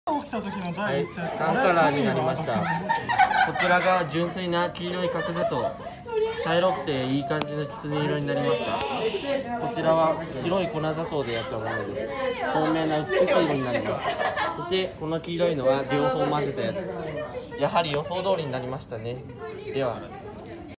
起きた時の第一声、 3カラーになりました。こちらが純粋な黄色い角砂糖、茶色くていい感じのきつね色になりました。こちらは白い粉砂糖でやったものです。透明な美しい色になりました。そしてこの黄色いのは両方混ぜたやつ。やはり予想通りになりましたね。では。